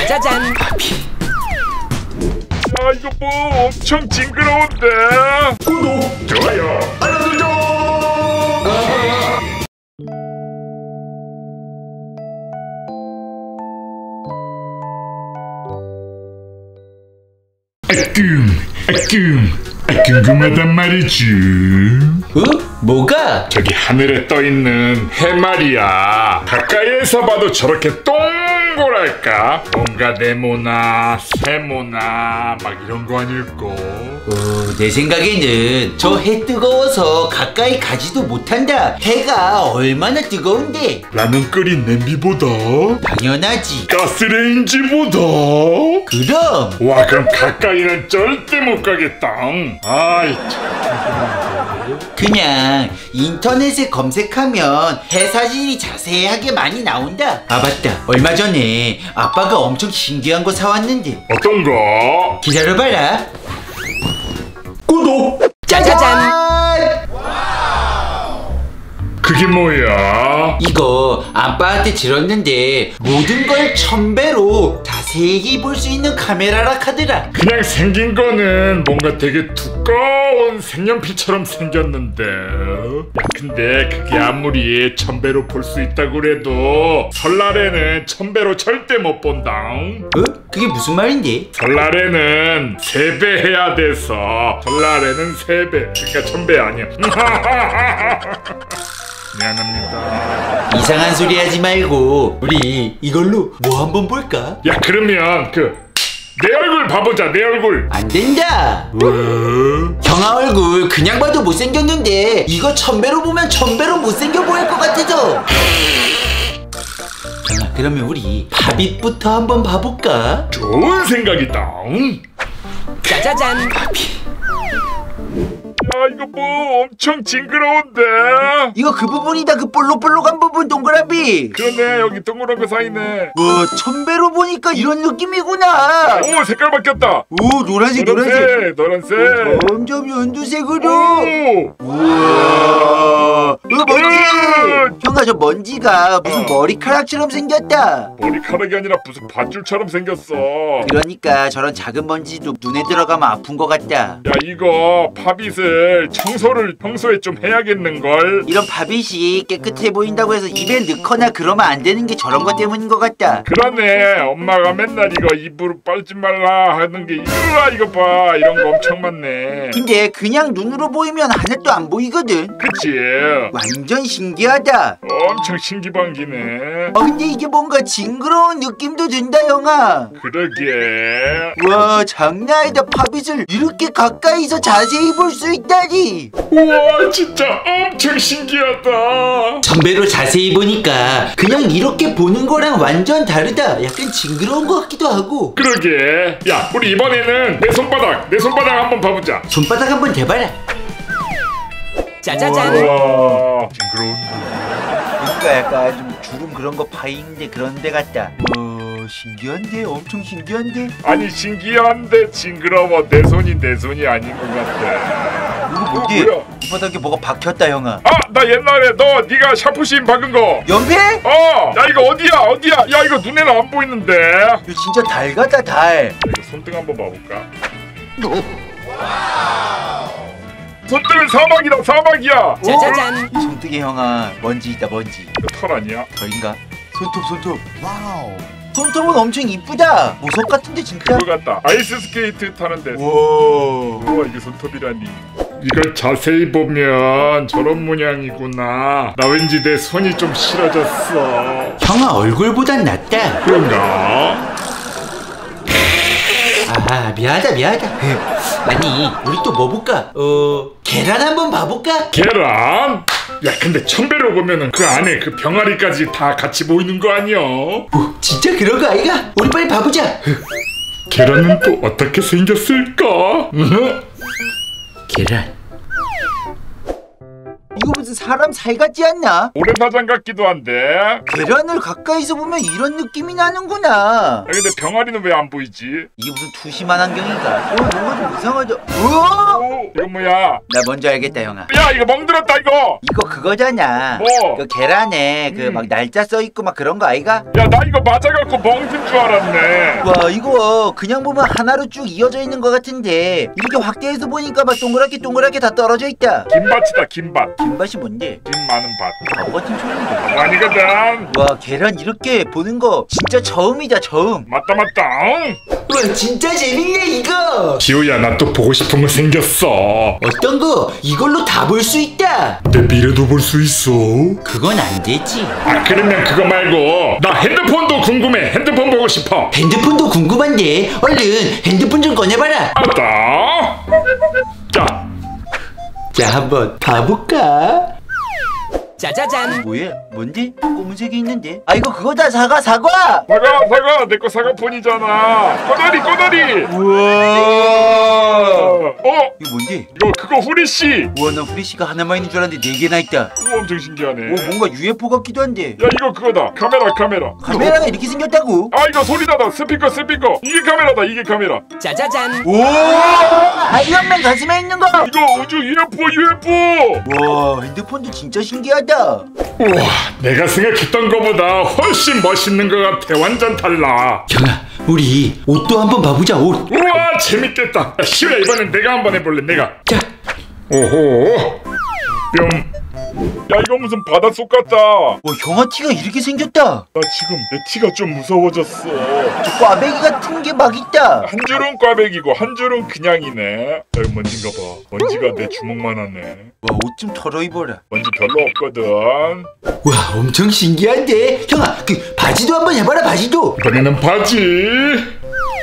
짜자잔. 아 이거 뭐 엄청 징그러운데. 구독, 좋아요, 알람 설정. 궁금하단 말이지. 뭐가? 저기 하늘에 떠있는 해 말이야. 가까이에서 봐도 저렇게 동그랄까? 뭔가 네모나 세모나 막 이런 거 아닐까? 내 생각에는 저 해 뜨거워서 가까이 가지도 못한다. 해가 얼마나 뜨거운데? 라면 끓인 냄비보다? 당연하지. 가스레인지보다? 그럼. 와 그럼 가까이는 절대 못 가겠다. 아이 참. 그냥 인터넷에 검색하면 해 사진이 자세하게 많이 나온다. 아 맞다, 얼마 전에 아빠가 엄청 신기한 거 사왔는데. 어떤 거? 기다려봐라. 구독! 짜자잔. 그게 뭐야? 이거 아빠한테 들었는데 모든 걸 1000배로 자세히 볼 수 있는 카메라라 카더라. 그냥 생긴 거는 뭔가 되게 두꺼운 색연필처럼 생겼는데, 야 근데 그게 아무리 1000배로 볼 수 있다고 그래도 설날에는 1000배로 절대 못 본다. 그게 무슨 말인데? 설날에는 3배 해야 돼서 설날에는 3배, 그러니까 1000배 아니야. 미안합니다. 이상한 소리 하지 말고 우리 이걸로 뭐 한번 볼까? 야 그러면 내 얼굴 봐보자. 내 얼굴. 안 된다. 왜? 형아 얼굴 그냥 봐도 못생겼는데 이거 1000배로 보면 1000배로 못생겨 보일 것 같아서. 형아 그러면 우리 바빗부터 한번 봐볼까? 좋은 생각이다. 짜자잔. 바빗. 야 이거 뭐 엄청 징그러운데. 이거 그 부분이다. 그 볼록볼록한 부분 동그라미. 그러네, 여기 동그란 거 사이네. 와 1000배로 보니까 이런 느낌이구나. 오 색깔 바뀌었다. 오 노란색. 노란색. 점점 연두색으로. 오. 우와. 먼지. 형아 저 먼지가 무슨 머리카락처럼 생겼다. 머리카락이 아니라 무슨 밧줄처럼 생겼어. 그러니까 저런 작은 먼지도 눈에 들어가면 아픈 것 같다. 야 이거 팝잇을 청소를 평소에 좀 해야겠는걸. 이런 바빗이 깨끗해 보인다고 해서 입에 넣거나 그러면 안 되는 게 저런 것 때문인 것 같다. 그러네, 엄마가 맨날 이거 입으로 빨지 말라 하는 게 이거 봐, 이런 거 엄청 많네. 근데 그냥 눈으로 보이면 하나도 안 보이거든. 그치? 완전 신기하다. 엄청 신기방기네. 근데 이게 뭔가 징그러운 느낌도 든다 형아. 그러게. 와 장난 아니다. 팝잇을 이렇게 가까이서 자세히 볼 수 있다니. 우와 진짜 엄청 신기하다. 1000배로 자세히 보니까 그냥 이렇게 보는 거랑 완전 다르다. 약간 징그러운 것 같기도 하고. 그러게. 야 우리 이번에는 내 손바닥 한번 봐보자. 손바닥 한번 대봐라. 짜자잔. 우와 징그러운데. 그러니까 약간 좀 주름 그런 거 파이는데 그런 데 같다. 신기한데? 엄청 신기한데? 아니 신기한데 징그러워. 내 손이 아닌 것 같아. 이거 뭔데? 뭐야? 이 바닥에 뭐가 박혔다 형아. 나 옛날에 네가 샤프심 박은 거. 연필? 야 이거 어디야? 야 이거 눈에는 안 보이는데. 이거 진짜 달 같다 달. 이거 손등 한번 봐볼까? 손등은 사막이야. 짜자잔. 이 손등에 형아 먼지 있다 먼지. 이거 털 아니야? 털인가? 손톱. 와우. 손톱은 엄청 이쁘다. 보석 같은데 진짜. 그거 같다. 아이스 스케이트 타는데. 우와 이게 손톱이라니. 이걸 자세히 보면 저런 모양이구나. 나 왠지 내 손이 좀 싫어졌어. 형아 얼굴보단 낫다. 그런가? 미안하다. 아니 우리 또 뭐 볼까? 계란 한번 봐볼까? 계란? 야 근데 1000배로 보면은 그 안에 그 병아리까지 다 같이 보이는 거 아니야? 진짜 그런 거 아이가? 우리 빨리 봐보자. 계란은 또 어떻게 생겼을까? 계란. 이거 무슨 무슨 사람 살 같지 않나? 모래사장 같기도 한데. 계란을 가까이서 보면 이런 느낌이 나는구나. 근데 병아리는 왜 안 보이지? 이게 무슨 투심한 안경인가? 뭔가 좀 이상하다. 우와! 오, 이건 뭐야? 나 뭔지 알겠다, 형아. 야, 이거 멍들었다 이거. 이거 그거잖아. 뭐? 그 계란에 그 막 날짜 써 있고 막 그런 거 아이가? 야, 나 이거 맞아갖고 멍든 줄 알았네. 와, 이거 그냥 보면 하나로 쭉 이어져 있는 것 같은데 이렇게 확대해서 보니까 막 동그랗게 다 떨어져 있다. 김밭이다, 김밭. 김밭이 뭔데? 김 많은 밭. 바보 같은 소리인데. 아니거든. 와, 계란 이렇게 보는 거 진짜 처음이다, 처음. 맞다. 와, 진짜 재밌네 이거. 지호야, 나 또 보고 싶은 거 생겼어. 어떤 거? 이걸로 다 볼 수 있다. 내 미래도 볼 수 있어. 그건 안 되지. 아, 그러면 그거 말고 나 핸드폰도 궁금해. 핸드폰 보고 싶어. 핸드폰도 궁금한데 얼른 핸드폰 좀 꺼내봐라. 알았다. 자, 한번 봐볼까? 짜자잔. 뭐야? 뭔데? 검은색이 있는데? 아, 이거 그거다. 사과. 사과 내 거 사과폰이잖아. 꼬다리. 우와. 이거 뭔데? 이거 그거 후리씨. 우와, 나 후레쉬가 하나만 있는 줄 알았는데 4개나 있다. 우와, 엄청 신기하네. 오, 뭔가 UFO 같기도 한데. 야, 이거 그거다. 카메라. 카메라가 이렇게 생겼다고? 아, 이거 소리나다. 스피커. 이게 카메라. 짜자잔. 오! 아이언맨 가슴에 있는 거! 이거 우주 UFO. 와, 핸드폰도 진짜 신기하다. 우와, 내가 생각했던 거보다 훨씬 멋있는 것 같아. 완전 달라. 형아, 우리 옷도 한번 봐보자. 옷. 우와, 재밌겠다. 야, 시우야, 이번엔 내가 한번 해볼래. 내가. 자, 오호. 뿅. 야, 이거 무슨 바닷속 같다. 와, 형아 티가 이렇게 생겼다. 나 지금 내 티가 좀 무서워졌어. 저 꽈배기 같은 게 막 있다. 한 줄은 꽈배기고 한 줄은 그냥이네. 여기 먼지인가 봐. 먼지가 내 주먹만 하네. 와, 옷 좀 털어입어라. 먼지 별로 없거든. 와, 엄청 신기한데. 형아, 그 바지도 한번 해봐라. 바지도. 이번에는 바지.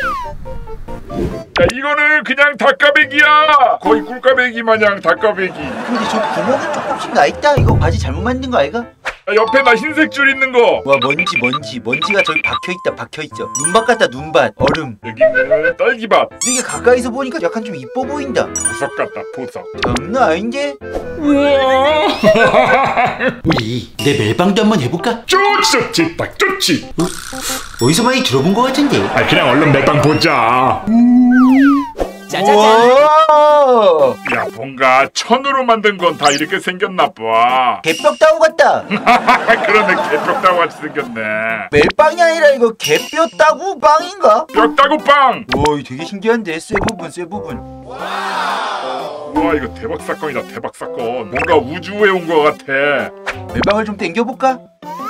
야, 이거는 그냥 닭가배기야. 거의 꿀가배기 마냥 닭가배기. 근데 저 구멍이 조금씩 나 있다. 이거 바지 잘못 만든 거 아이가? 야, 옆에 나 흰색 줄 있는 거. 와, 먼지가 저기 박혀있어. 눈밭 같다, 눈밭. 얼음. 여기는 딸기밭. 되게 가까이서 보니까 약간 좀 이뻐 보인다. 보석 같다, 보석. 장난 아닌데? 우와. 우리 내 멜빵도 한번 해볼까? 좋지, 딱 좋지. 어디서 많이 들어본 것 같은데? 아, 그냥 얼른 멜빵 보자. 짜자잔. 우와! 야, 뭔가 천으로 만든 건 다 이렇게 생겼나 봐. 개뼈따구 같다. 그러네, 개벽다구 같이 생겼네. 멜빵이 아니라 이거 개뼈따구 빵인가? 벽다구 빵. 와, 이거 되게 신기한데? 쇠 부분. 우와, 이거 대박 사건이다, 대박 사건. 뭔가 우주에 온 것 같아. 멜빵을 좀 당겨볼까?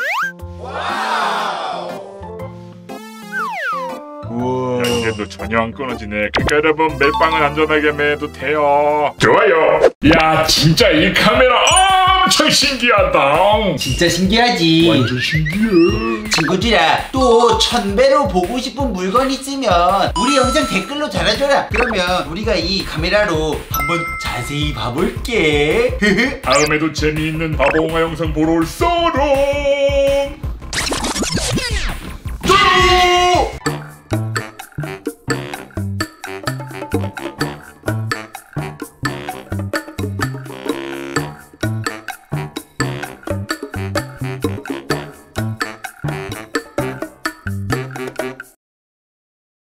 우와. 야, 이게 너 전혀 안 끊어지네. 그러니까 여러분, 멜빵은 안전하게 매도 돼요. 좋아요. 야, 진짜 이 카메라 엄청 신기하다. 진짜 신기하지? 완전 신기해. 친구들아, 또 1000배로 보고 싶은 물건 있으면 우리 영상 댓글로 달아줘라. 그러면 우리가 이 카메라로 한번 자세히 봐볼게. 다음에도 재미있는 바보홍아 영상 보러 올 사람.